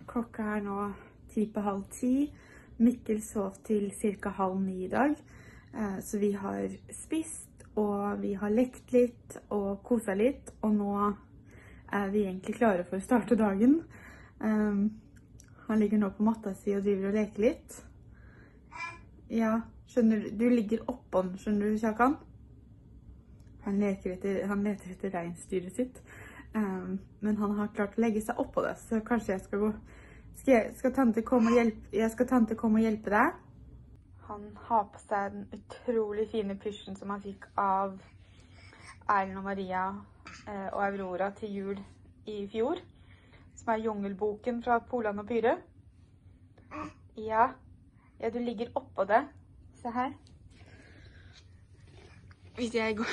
Klokka nå 10:30. Mikkel sov til ca. 8:30 i dag. Så vi har spist, og vi har lekt litt og koset litt. Og nå vi egentlig klare for å starte dagen. Han ligger nå på matta si og driver og leker litt. Ja, skjønner du? Du ligger oppå den, skjønner du, Kjakan? Han leter etter reinsdyret sitt. Men han har klart å legge seg oppå det, så kanskje jeg skal gå. Skal tante komme og hjelpe deg? Han har på seg den utrolig fine pysjen som han fikk av Erlend og Maria og Aurora til jul i fjor. Som jungelboken fra Polan og Pyre. Ja, du ligger oppå det. Se her. Hvis jeg går...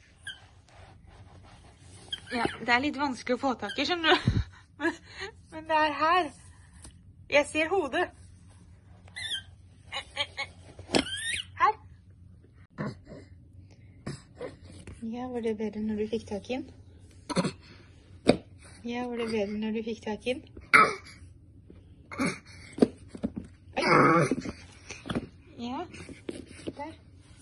Ja, det litt vanskelig å få tak i, skjønner du? Men det her. Jeg ser hodet. Her. Ja, var det bedre når du fikk tak i den? Ja, var det bedre når du fikk tak i den? Oi. Ja, der.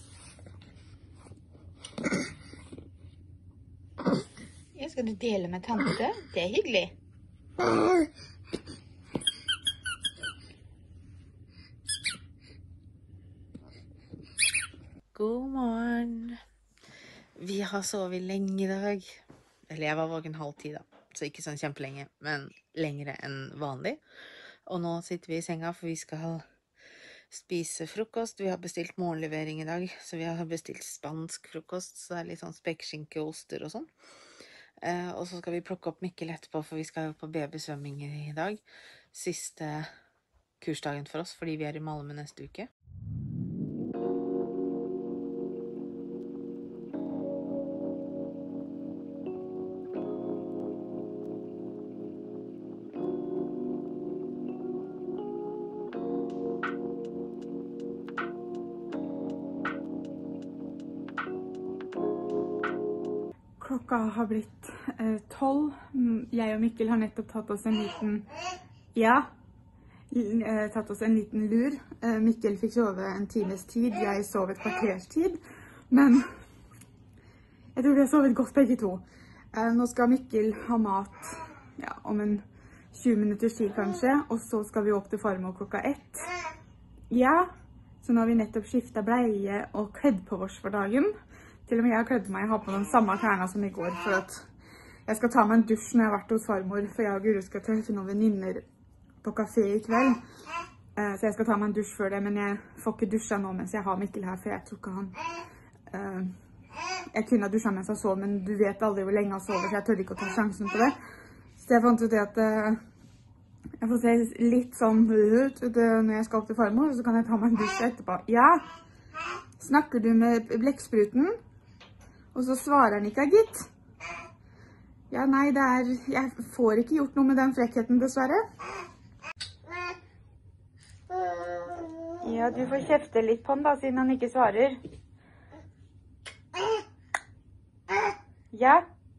Ja, skal du dele med tante? Det hyggelig. God morgen. Vi har sovet lenge i dag. Eller jeg var våken 9:30 da, så ikke sånn kjempelenge, men lengre enn vanlig. Og nå sitter vi i senga, for vi skal spise frokost. Vi har bestilt morgenlevering i dag, så vi har bestilt spansk frokost, så det litt sånn spekeskinke og oster og sånn. Og så skal vi plukke opp Mikkel etterpå, for vi skal jo på babysvømming i dag. Siste kursdagen for oss, fordi vi i Malmö neste uke. Klokka har blitt 12. Jeg og Mikkel har nettopp tatt oss en liten lur. Mikkel fikk sove en times tid, jeg sov et kvarters tid. Men jeg tror vi har sovet godt begge to. Nå skal Mikkel ha mat om en 20 minutters tid kanskje, og så skal vi opp til farmor klokka 1. Ja, så nå har vi nettopp skiftet bleie og kledd på oss for dagen. Til og med jeg har kledd meg, jeg har på de samme klærne som i går, for at jeg skal ta meg en dusj når jeg har vært hos farmor, for jeg og Guru skal treffe noen venninner på kafé i kveld. Så jeg skal ta meg en dusj før det, men jeg får ikke dusja nå mens jeg har Mikkel her, for jeg tror ikke han... Jeg kunne ha dusja mens jeg sov, men du vet aldri hvor lenge han sover, så jeg tør ikke å ta sjansen på det. Så jeg fant ut det at jeg får se litt sånn ut når jeg skal opp til farmor, så kan jeg ta meg en dusj etterpå. Ja, snakker du med blekkspruten? Og så svarer han ikke, gitt. Ja, nei, jeg får ikke gjort noe med den frekkheten, dessverre. Ja, du får kjefte litt på han da, siden han ikke svarer. Ja?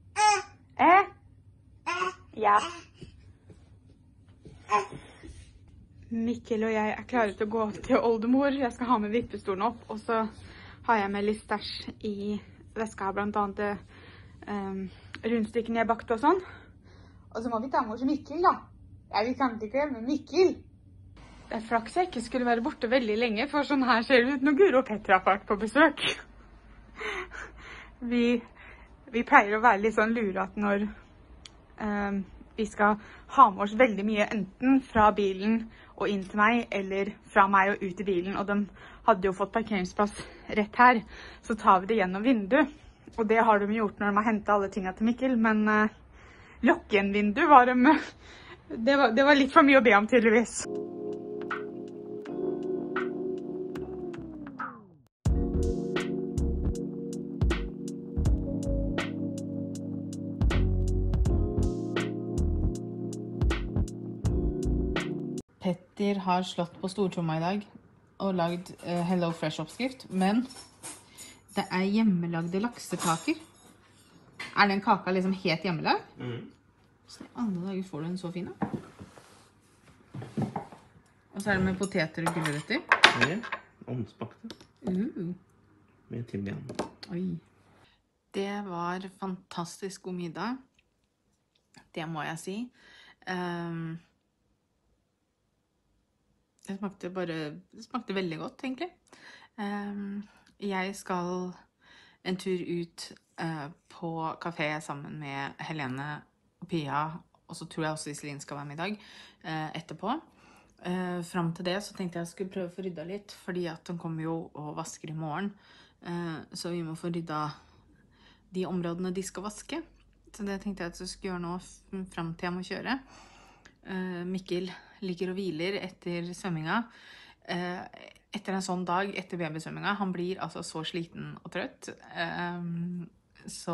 Ja. Mikkel og jeg klare til å gå opp til oldemor. Jeg skal ha med vippestolen opp, og så har jeg med litt stæsj i veska, blant annet rundstykkene jeg bakte og sånn. Og så må vi ta med oss Mikkel da. Ja, vi kan ikke glemme Mikkel. Det flaks jeg ikke skulle være borte veldig lenge, for sånn her ser det ut når Guro og Petra har vært på besøk. Vi pleier å være litt sånn lurat når vi skal ha med oss veldig mye, enten fra bilen og inn til meg, eller fra meg og ut i bilen. Og de hadde jo fått parkeringsplass rett her, så tar vi det gjennom vinduet. Og det har de gjort når de har hentet alle tingene til Mikkel, men lukke igjen vindu var det var litt for mye å be om tydeligvis. Petter har slått på stortromma i dag og lagd Hello Fresh-oppskrift, men det hjemmelagde laksekaker. Den kaka liksom helt hjemmelag? Så i andre dager får du den så fin da. Og så er det med poteter og gulrøtter. Ja, omspakte. Med timian. Oi. Det var fantastisk god middag. Det må jeg si. Det smakte veldig godt, egentlig. Jeg skal en tur ut på kafé sammen med Helene og Pia, og så tror jeg også Iselin skal være med i dag, etterpå. Frem til det så tenkte jeg skulle prøve å få rydda litt, fordi at hun kommer jo og vasker i morgen. Så vi må få rydda de områdene de skal vaske. Så det tenkte jeg at jeg skulle gjøre nå frem til jeg må kjøre. Mikkel ligger og hviler etter svømminga. Etter en sånn dag, etter babysvømminga, han blir altså så sliten og trøtt. Så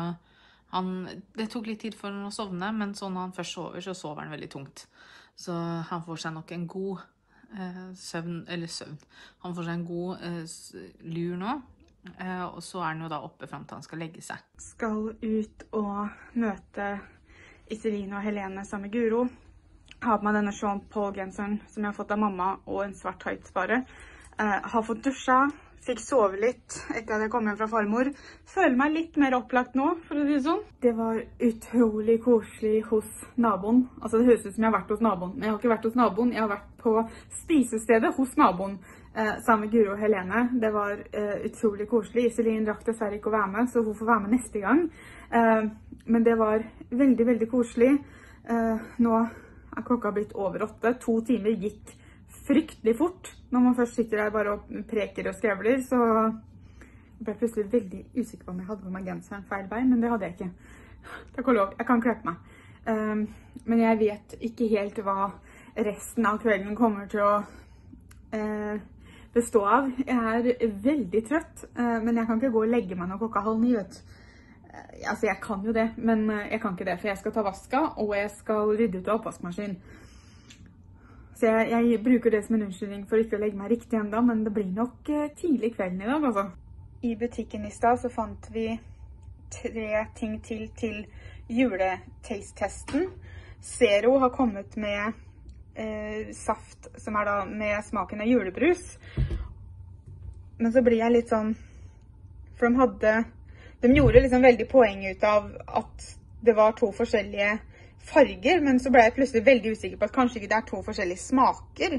det tok litt tid for han å sovne, men så når han først sover, så sover han veldig tungt. Så han får seg nok en god søvn. Han får seg en god lur nå. Og så er han jo da oppe frem til han skal legge seg. Skal ut og møte Iselin og Helene sammen med Guro. Har på meg denne Sean Paul-genseren som jeg har fått av mamma, og en svart tights bare. Har fått dusja, fikk sove litt etter at jeg kom hjem fra farmor. Føler meg litt mer opplagt nå, for å si det sånn. Det var utrolig koselig hos naboen. Altså det høres ut som jeg har vært hos naboen, men jeg har ikke vært hos naboen. Jeg har vært på spisestedet hos naboen sammen med Guro og Helene. Det var utrolig koselig. Iselin rakk dessverre ikke å være med, så hun får være med neste gang. Men det var veldig, veldig koselig. Nå er klokka blitt over 8. 2 timer gikk fryktelig fort. Når man først sitter der bare og preker og skrevler, så ble jeg plutselig veldig usikker på om jeg hadde på meg genseren feil vei, men det hadde jeg ikke. Takk og lov, jeg kan kleppe meg. Men jeg vet ikke helt hva resten av kvelden kommer til å bestå av. Jeg er veldig trøtt, men jeg kan ikke gå og legge meg når klokka 8:30, vet du. Altså, jeg kan jo det, men jeg kan ikke det, for jeg skal ta vaska, og jeg skal rydde ut av oppvaskmaskin. Så jeg bruker det som en unnskyldning for ikke å legge meg riktig enda, men det blir nok tidlig kvelden i dag, altså. I butikken i stad så fant vi 3 ting til juletaste-testen. Zero har kommet med saft som er da med smaken av julebrus. Men så blir jeg litt sånn, for de gjorde liksom veldig poeng ut av at det var 2 forskjellige farger, men så ble jeg plutselig veldig usikker på at kanskje ikke det er 2 forskjellige smaker.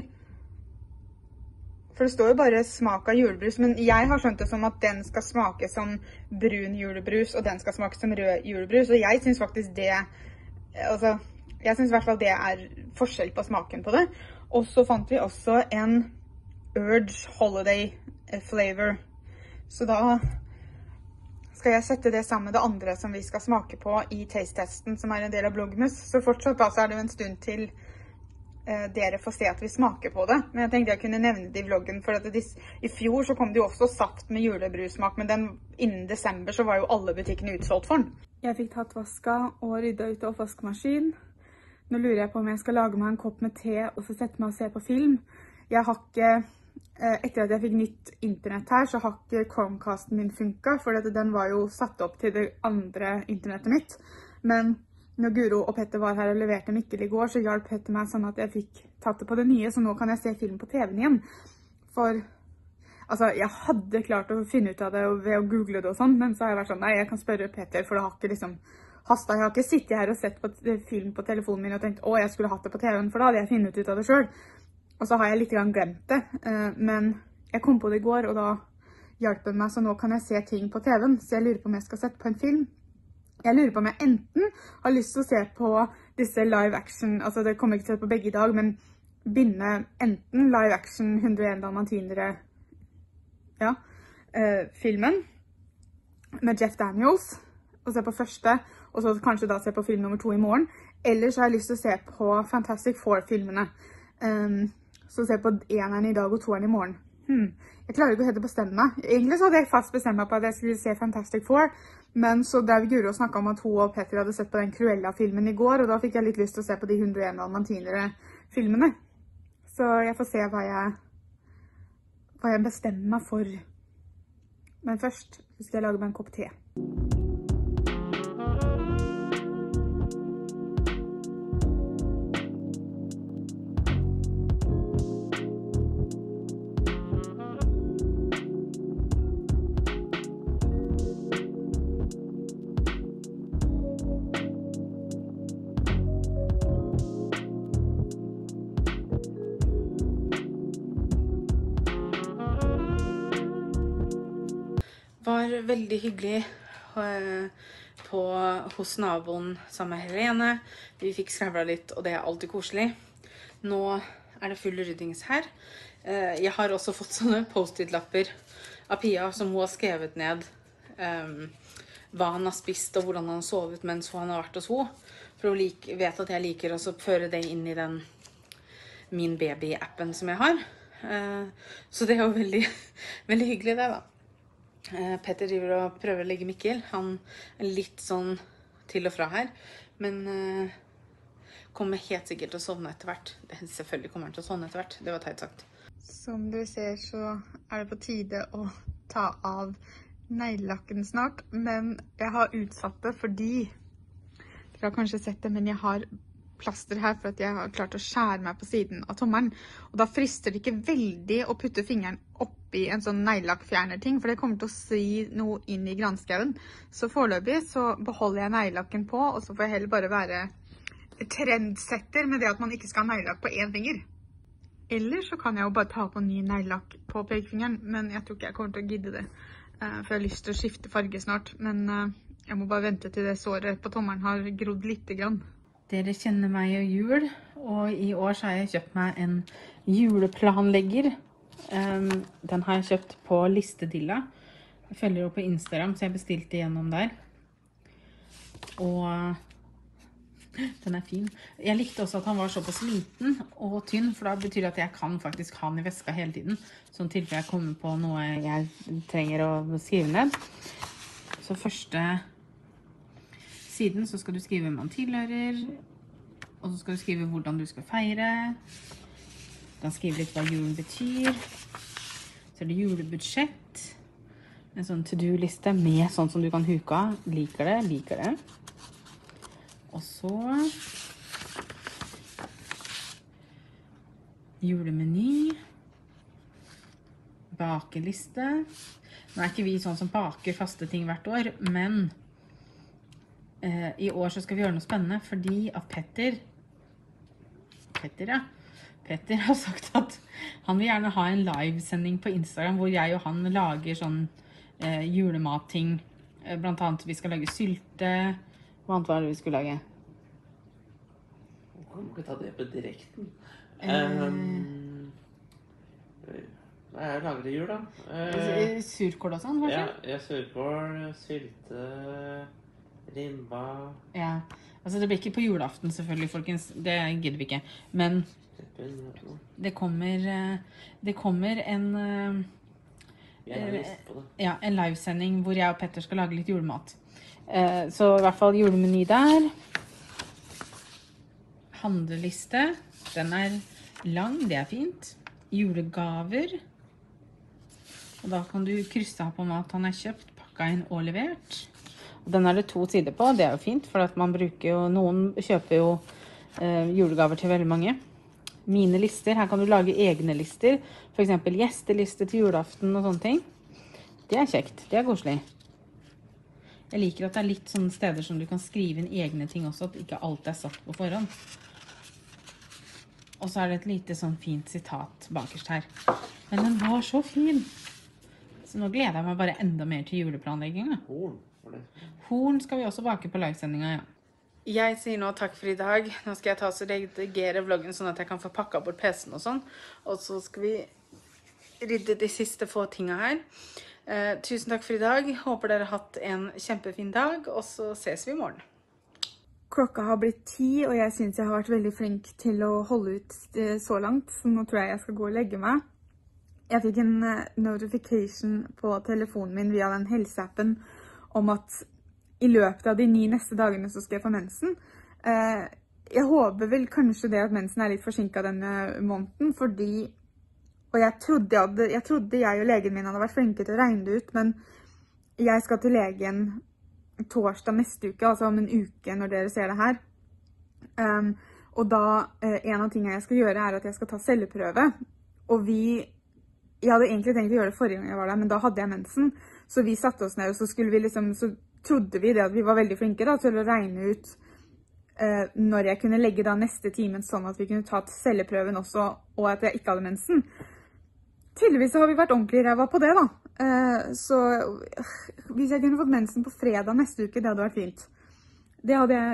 For det står jo bare smak av julebrus, men jeg har skjønt det som at den skal smake som brun julebrus, og den skal smake som rød julebrus, og jeg synes faktisk det, altså, jeg synes i hvert fall det er forskjell på smaken på det. Og så fant vi også en Urge Holiday flavor, så da skal jeg sette det sammen med det andre som vi skal smake på i taste-testen, som er en del av Bloggmus. Så fortsatt da så er det jo en stund til dere får se at vi smaker på det. Men jeg tenkte jeg kunne nevne det i vloggen, for at i fjor så kom det jo også saft med julebrusmak, men innen desember så var jo alle butikkene utsolgt for den. Jeg fikk tatt vaska og rydda ut av oppvaskmaskin. Nå lurer jeg på om jeg skal lage meg en kopp med te og så sette meg og se på film. Jeg har ikke... Etter at jeg fikk nytt internett her, så har ikke Chromecasten min funket, for den var jo satt opp til det andre internettet mitt. Men når Guro og Petter var her og leverte Mikkel i går, så hjalp Petter meg sånn at jeg fikk tatt det på det nye, så nå kan jeg se film på TV-en igjen. For, altså, jeg hadde klart å finne ut av det ved å google det og sånn, men så har jeg vært sånn, nei, jeg kan spørre Petter, for det har ikke liksom hastet. Jeg har ikke sittet her og sett på film på telefonen min og tenkt, å, jeg skulle hatt det på TV-en, for da hadde jeg funnet ut av det selv. Og så har jeg litt glemt det, men jeg kom på det i går, og da hjalp den meg, så nå kan jeg se ting på TV-en. Så jeg lurer på om jeg skal sette på en film. Jeg lurer på om jeg enten har lyst til å se på disse live action, altså det kommer ikke til å se på begge i dag, men begynne enten live action 101 dalmatinere, ja, filmen med Jeff Daniels, og se på første, og så kanskje da se på film nummer 2 i morgen. Eller så har jeg lyst til å se på Fantastic Four-filmene. Så se på 1-eren i dag og 2-eren i morgen. Jeg klarer ikke å helt bestemme meg. Egentlig så hadde jeg fast bestemt meg på at jeg skulle se Fantastic Four, men så drev Guro og snakket om at hun og Petter hadde sett på den Cruella-filmen i går, og da fikk jeg litt lyst til å se på de 101 dalmatinere-filmene. Så jeg får se hva jeg bestemmer meg for. Men først skal jeg lage meg en kopp te. var veldig hyggelig hos naboen sammen med Helene. Vi fikk skravla litt, og det er alltid koselig. Nå er det full ryddings her. Jeg har også fått sånne post-it-lapper av Pia som hun har skrevet ned hva han har spist og hvordan han har sovet mens han har vært hos henne. For hun vet at jeg liker å føre det inn i den min baby-appen som jeg har. Så det er jo veldig, veldig hyggelig det da. Petter driver og prøver å legge Mikkel. Han er litt sånn til og fra her, men kommer helt sikkert til å sovne etter hvert. Selvfølgelig kommer han til å sovne etter hvert, det var teit sagt. Som du ser så er det på tide å ta av neglelakken snart, men jeg har utsatt det fordi, dere har kanskje sett det, men jeg har plaster her for at jeg har klart å skjære meg på siden av tommelen. Og da frister det ikke veldig å putte fingeren oppi en sånn neglelakkfjerner-ting, for det kommer til å si noe inn i granskauen. Så foreløpig så beholder jeg neglelakken på, og så får jeg heller bare være trendsetter med det at man ikke skal ha neglelakk på én finger. Eller så kan jeg jo bare ta på ny neglelakk på pekefingeren, men jeg tror ikke jeg kommer til å gidde det. For jeg har lyst til å skifte farge snart, men jeg må bare vente til det såret på tommelen har grodd litt grann. Dere kjenner meg og jul, og i år så har jeg kjøpt meg en juleplanlegger. Den har jeg kjøpt på Listedilla. Jeg følger jo på Instagram, så jeg bestilte gjennom der. Og den er fin. Jeg likte også at han var såpass liten og tynn, for da betyr det at jeg kan faktisk ha den i veska hele tiden. Sånn tilfelle jeg kommer på noe jeg trenger å skrive ned. Så første siden så skal du skrive hvem man tilhører, og så skal du skrive hvordan du skal feire. Du kan skrive litt hva julen betyr. Så er det julebudsjett. En sånn to-do-liste med sånn som du kan huke av. Liker det, liker det. Og så julemeny. Bakeliste. Nå er ikke vi sånn som baker faste ting hvert år, men i år så skal vi gjøre noe spennende, fordi at Petter har sagt at han vil gjerne ha en livesending på Instagram, hvor jeg og han lager sånn julematting. Blant annet vi skal lage sylte. Hva annet var det vi skulle lage? Kan du ikke ta det på direkten? Jeg lager det jul da. Surkål og sånn, kanskje? Ja, surkål, sylte, rimba. Ja, altså det blir ikke på julaften selvfølgelig, folkens. Det gidder vi ikke. Men det kommer en en livesending hvor jeg og Petter skal lage litt julemat. Så i hvert fall julemeny der. Handleliste. Den er lang, det er fint. Julegaver. Og da kan du krysse av på mat han er kjøpt, pakket inn og levert. Og den er det 2 sider på, det er jo fint, for at man bruker jo, noen kjøper jo julegaver til veldig mange. Mine lister, her kan du lage egne lister, for eksempel gjesteliste til julaften og sånne ting. Det er kjekt, det er koselig. Jeg liker at det er litt sånne steder som du kan skrive inn egne ting også, at ikke alt er satt på forhånd. Og så er det et lite sånn fint sitat bakerst her. Men den var så fin! Så nå gleder jeg meg bare enda mer til juleplanleggingen. Horn skal vi også bake på livesendingen, ja. Jeg sier nå takk for i dag. Nå skal jeg ta og redigere vloggen sånn at jeg kan få pakket bort PC-en og sånn. Og så skal vi rydde de siste få tingene her. Tusen takk for i dag. Håper dere har hatt en kjempefin dag, og så ses vi i morgen. Klokka har blitt 10, og jeg synes jeg har vært veldig flink til å holde ut så langt, så nå tror jeg skal gå og legge meg. Jeg fikk en notification på telefonen min via den helseappen om at i løpet av de 9 neste dagene så skal jeg få mensen. Jeg håper vel kanskje det at mensen er litt forsinket denne måneden, fordi, og jeg trodde jeg og legen min hadde vært flinke til å regne det ut, men jeg skal til legen torsdag neste uke, altså om en uke når dere ser det her. Og da, en av tingene jeg skal gjøre er at jeg skal ta celleprøve, og jeg hadde egentlig tenkt å gjøre det forrige gang jeg var der, men da hadde jeg mensen, så vi satte oss ned, og så skulle vi liksom, så trodde vi det at vi var veldig flinke da, til å regne ut når jeg kunne legge da neste timen sånn at vi kunne ta celleprøven også, og at jeg ikke hadde mensen. Tydeligvis har vi vært ordentlig ræva på det da. Så hvis jeg kunne fått mensen på fredag neste uke, det hadde vært fint. Det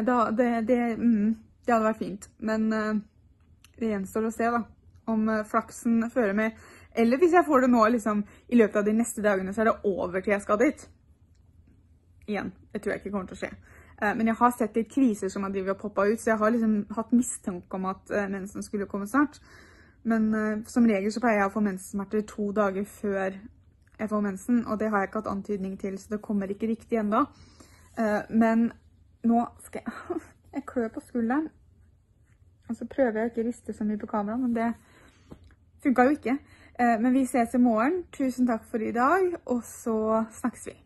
hadde vært fint. Men det gjenstår å se da, om flaksen fører med. Eller hvis jeg får det nå liksom, i løpet av de neste dagene, så er det over til jeg skal dit. Igjen, det tror jeg ikke kommer til å skje. Men jeg har sett litt kriser som har poppet ut, så jeg har liksom hatt mistanke om at mensen skulle komme snart. Men som regel så pleier jeg å få menssmerter 2 dager før jeg får mensen, og det har jeg ikke hatt antydning til, så det kommer ikke riktig enda. Men nå skal jeg klø på skulderen, og så prøver jeg ikke å riste så mye på kamera, men det funket jo ikke. Men vi ses i morgen. Tusen takk for i dag, og så snakkes vi.